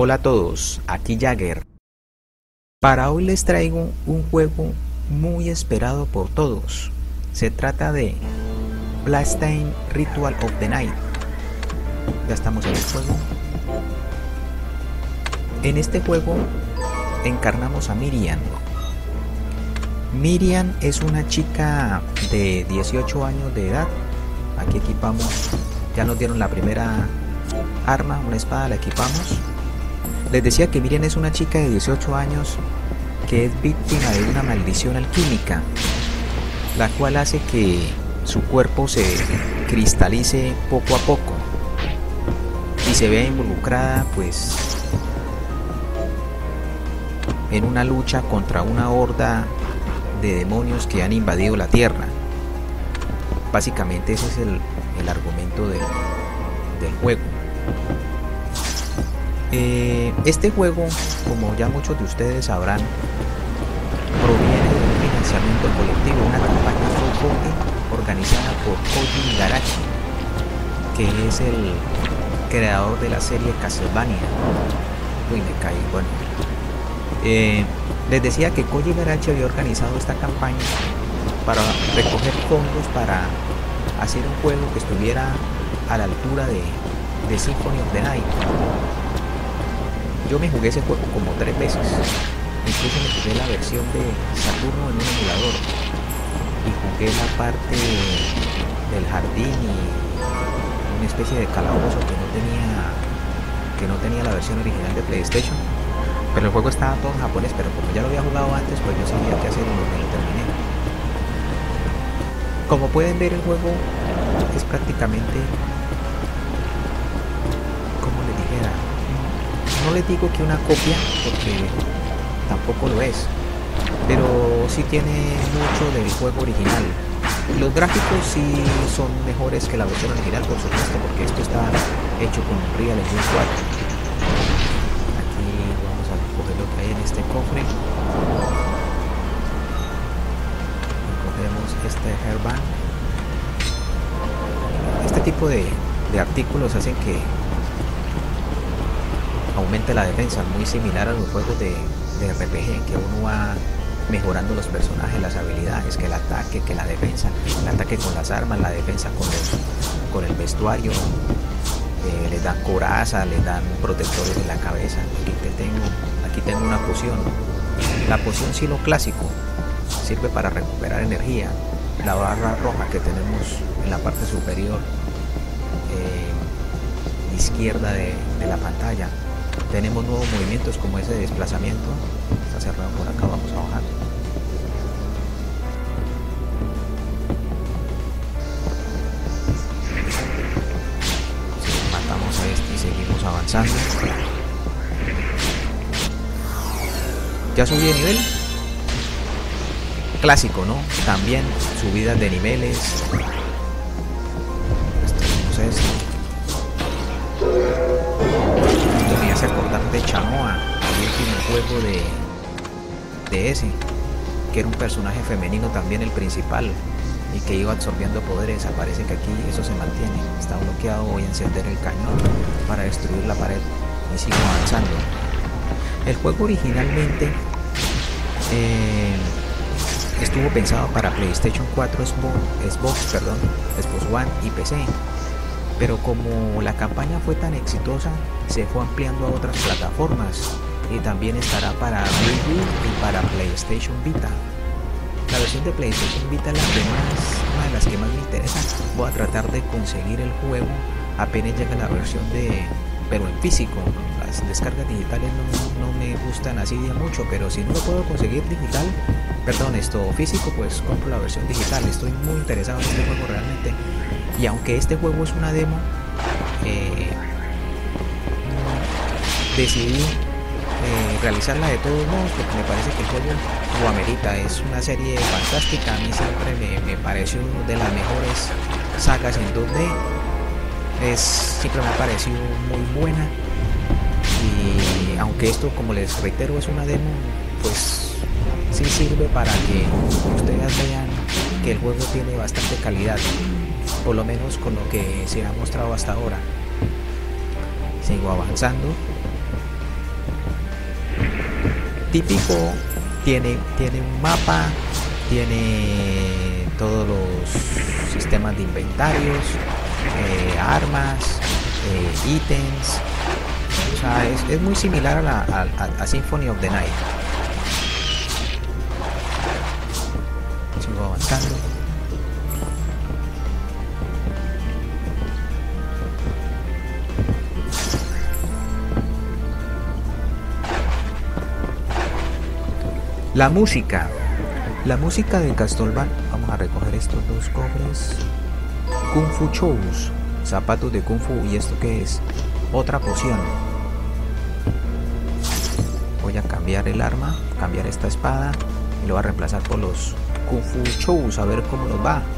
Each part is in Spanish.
Hola a todos, aquí Jagger. Para hoy les traigo un juego muy esperado por todos. Se trata de Bloodstained Ritual of the Night. Ya estamos en el juego. En este juego encarnamos a Miriam. Miriam es una chica de 18 años de edad. Aquí equipamos, ya nos dieron la primera arma, una espada, la equipamos. Les decía que Miriam es una chica de 18 años que es víctima de una maldición alquímica, la cual hace que su cuerpo se cristalice poco a poco y se vea involucrada pues en una lucha contra una horda de demonios que han invadido la tierra. Básicamente ese es el argumento del juego. Este juego, como ya muchos de ustedes sabrán, proviene de un financiamiento colectivo, una campaña crowdfunding organizada por Koji Igarashi, que es el creador de la serie Castlevania. Uy, me caí, bueno. Les decía que Koji Igarashi había organizado esta campaña para recoger fondos para hacer un juego que estuviera a la altura de Symphony of the Night. Yo me jugué ese juego como 3 veces, incluso me jugué la versión de Saturno en un emulador y jugué la parte del jardín y una especie de calabozo que no tenía la versión original de PlayStation, pero el juego estaba todo en japonés, pero como ya lo había jugado antes, pues yo sabía qué hacer y me lo terminé. Como pueden ver, el juego es prácticamente, como les dijera, no les digo que una copia, porque tampoco lo es, pero sí tiene mucho del juego original. Los gráficos sí son mejores que la versión original, por supuesto, porque esto está hecho con Unreal Engine 4. Aquí vamos a coger lo que hay en este cofre. Cogemos este hairband. Este tipo de artículos hacen que aumente la defensa, muy similar a los juegos de RPG, que uno va mejorando los personajes, las habilidades, que el ataque, que la defensa, el ataque con las armas, la defensa con el vestuario, les dan coraza, les dan protectores en la cabeza. Aquí tengo una poción. La poción Silo clásico sirve para recuperar energía. La barra roja que tenemos en la parte superior izquierda de la pantalla, tenemos nuevos movimientos como ese de desplazamiento. Está cerrado por acá, vamos a bajar. Matamos a este y seguimos avanzando. Ya subí de nivel. Clásico, ¿no? También subidas de niveles. Esto. Me hace acordar de Chamoa, el último juego de ese, que era un personaje femenino también, el principal, y que iba absorbiendo poderes. Parece que aquí eso se mantiene. Está bloqueado, voy a encender el cañón para destruir la pared y sigo avanzando. El juego originalmente estuvo pensado para PlayStation 4, Xbox One y PC. Pero como la campaña fue tan exitosa, se fue ampliando a otras plataformas y también estará para Wii U y para PlayStation Vita. La versión de PlayStation Vita es una de las que más me interesa. Voy a tratar de conseguir el juego apenas llegue la versión pero en físico. Las descargas digitales no me gustan así de mucho, pero si no lo puedo conseguir físico, pues compro la versión digital. Estoy muy interesado en este juego realmente. Y aunque este juego es una demo, decidí realizarla de todos modos porque me parece que el juego lo amerita. Es una serie fantástica. A mí siempre me pareció una de las mejores sagas en 2D. Siempre me ha parecido muy buena. Y aunque esto, como les reitero, es una demo, pues sí sirve para que ustedes vean que el juego tiene bastante calidad, por lo menos con lo que se ha mostrado hasta ahora. Sigo avanzando. típico, tiene un mapa, tiene todos los sistemas de inventarios, armas, ítems. O sea, es muy similar a Symphony of the Night. Sigo avanzando. La música de Castlevania. Vamos a recoger estos dos cofres. Kung Fu Shoes, zapatos de Kung Fu. ¿Y esto qué es? Otra poción. Voy a cambiar el arma, cambiar esta espada y lo voy a reemplazar por los Kung Fu Shoes, a ver cómo nos va. A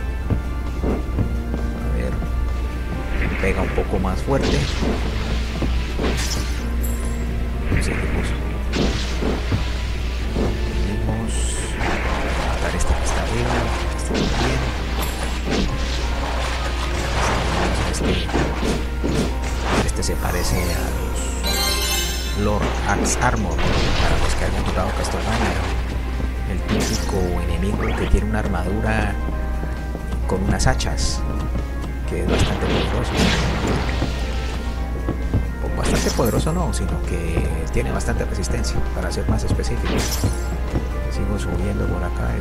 ver, pega un poco más fuerte. Seguimos. Agarrar este que está arriba, este también. Este se parece a los Lord Axe Armor, para los que hayan jugado Castlevania. El típico enemigo que tiene una armadura con unas hachas, que es bastante poderoso. O bastante poderoso no, sino que tiene bastante resistencia, para ser más específico. Sigo subiendo por acá,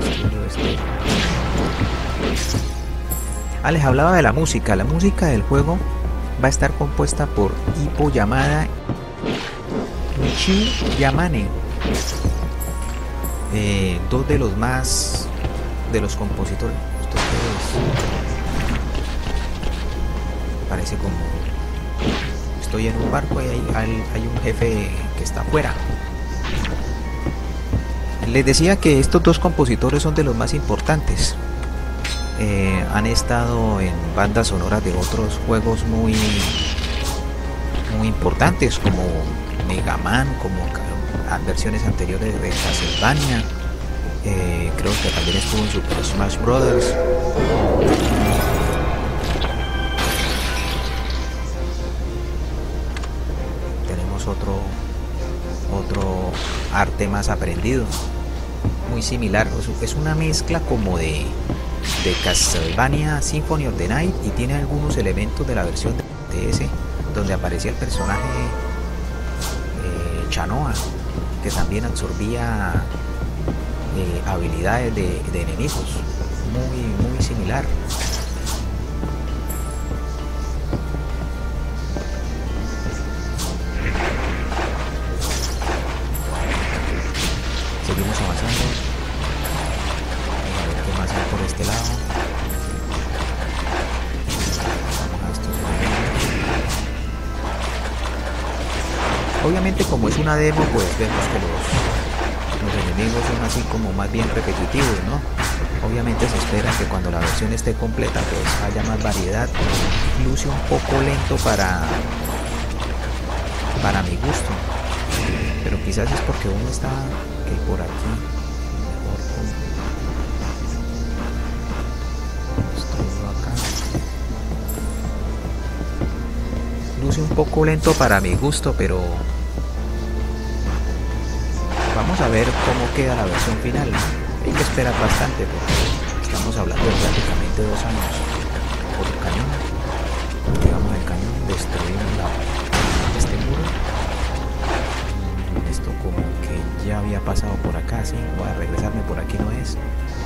les hablaba de la música. La música del juego va a estar compuesta por Ippo Yamada y Michiru Yamane, dos de los más de los compositores. Esto parece como estoy en un barco y hay un jefe que está afuera. Les decía que estos dos compositores son de los más importantes. Han estado en bandas sonoras de otros juegos muy importantes, como Mega Man, como versiones anteriores de Castlevania. Creo que también estuvo en Super Smash Bros. Tenemos otro arte más aprendido, muy similar. Es una mezcla como de Castlevania Symphony of the Night, y tiene algunos elementos de la versión de DS donde aparecía el personaje Chanoa, que también absorbía habilidades de enemigos, muy similar. Seguimos avanzando. A ver qué más hay por este lado. Vamos a estos. Obviamente, como es una demo, pues vemos que los enemigos son así como más bien repetitivos, ¿no? Obviamente se espera que cuando la versión esté completa pues haya más variedad. Luce un poco lento para mi gusto, pero quizás es porque uno está por aquí mejor con acá. Luce un poco lento para mi gusto, pero vamos a ver cómo queda la versión final. Hay que esperar bastante porque estamos hablando de prácticamente 2 años. Por el cañón, llevamos el cañón, destruimos este muro. Esto como que ya había pasado por acá, sí. Voy a regresarme por aquí, no es.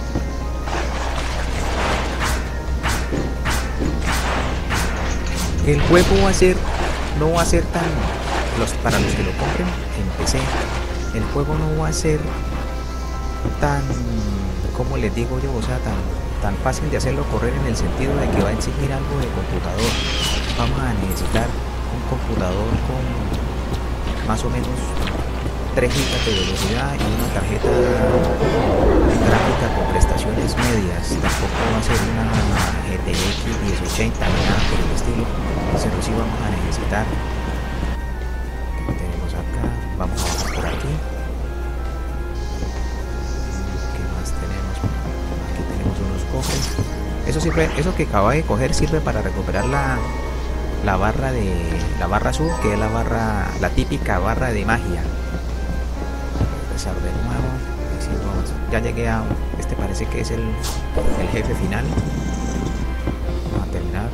El juego no va a ser tan, para los que lo compren en PC, el juego no va a ser tan, como les digo yo, o sea, tan fácil de hacerlo correr, en el sentido de que va a exigir algo de computador. Vamos a necesitar un computador con más o menos 3 GB de velocidad y una tarjeta gráfica con prestaciones medias. Tampoco va a ser una GTX 1080 ni nada por el estilo, pero sí vamos a necesitar. ¿Qué tenemos acá? Vamos a bajar por aquí. ¿Qué más tenemos? Aquí tenemos unos cofres. Eso que acaba de coger sirve para recuperar la barra azul, que es la típica barra de magia. empezar de nuevo. Ya llegué a... Este parece que es el jefe final. Vamos a terminar.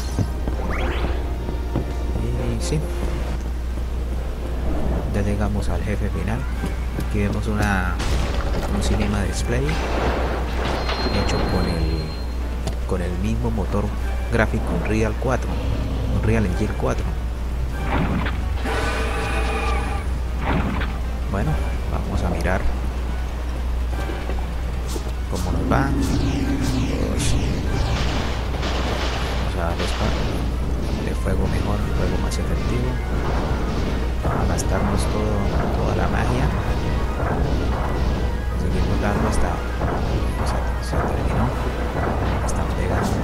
Y sí. Ya llegamos al jefe final. Aquí vemos un cinema display hecho con el mismo motor gráfico Unreal 4, Unreal Engine 4. Bueno, vamos a mirar cómo nos va. Vamos a darle de fuego mejor, fuego más efectivo. Vamos a gastarnos toda la magia. Seguimos dando hasta se terminó. Estamos llegando.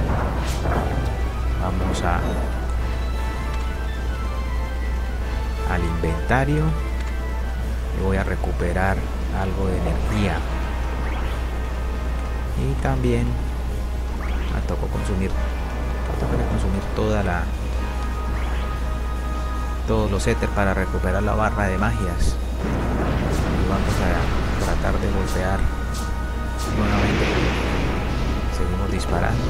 Vamos al inventario y voy a recuperar algo de energía. Y también me tocó consumir todos los éter para recuperar la barra de magias. Y vamos a tratar de golpear nuevamente. Seguimos disparando.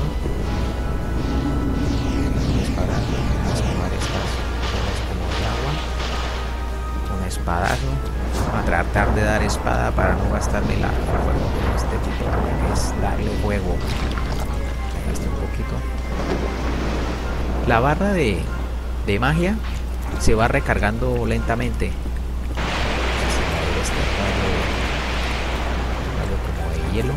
Vamos a esquivar estas bolas como de agua. Un espadazo. Vamos a tratar de dar espada para no gastarme la fuego de este tipo, que es darle fuego. Me gasté un poquito. La barra de magia se va recargando lentamente. Este rayo como de hielo.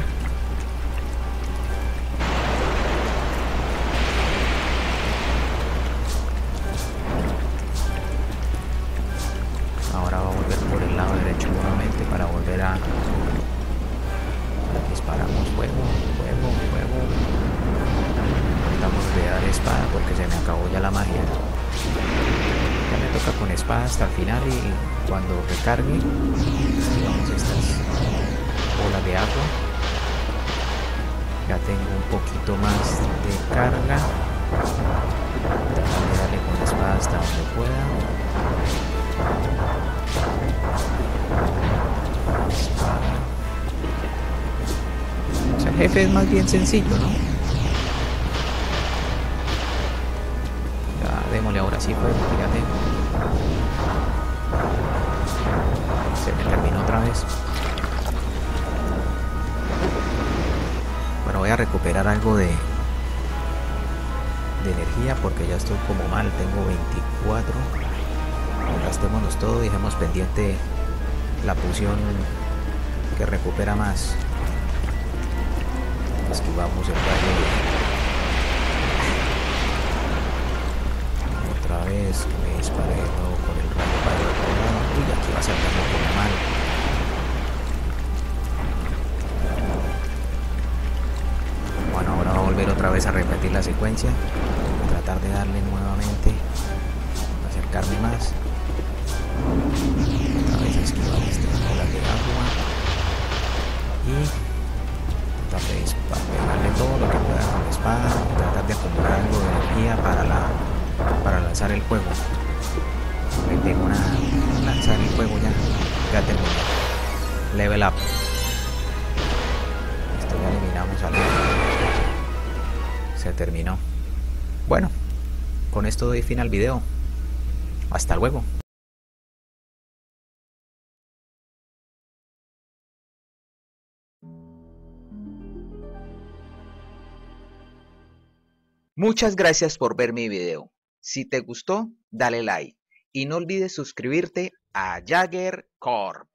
Ahora va a volver por el lado derecho nuevamente para volver a disparamos fuego. Tratamos de dar espada porque se me acabó ya la magia. Ya me toca con espada hasta el final y cuando recargue vamos estas bolas de agua. Ya tengo un poquito más de carga. Tratar de darle con la espada hasta donde pueda. Espada. O sea, el jefe es más bien sencillo, ¿no? Ya démosle ahora sí fuego, fíjate. Se me terminó otra vez. Bueno, voy a recuperar algo de energía porque ya estoy como mal, tengo 24. Gastémonos todo y dejemos pendiente la poción que recupera más. Esquivamos el rayo. Otra vez me disparé de nuevo con el rayo. Uy, aquí va a ser como mal. Bueno, ahora va a volver otra vez a repetir la secuencia. Voy a tratar de darle nuevamente, acercarme más. Otra vez esquivar estas bolas de agua y tratar de pegarle todo lo que pueda con la espada, tratar de acumular algo de energía para lanzar el fuego. Le tengo lanzar el fuego ya terminé. Level up. Esto ya eliminamos al se terminó. Bueno, con esto doy fin al video. Hasta luego. Muchas gracias por ver mi video. Si te gustó, dale like y no olvides suscribirte a Jagger Corp.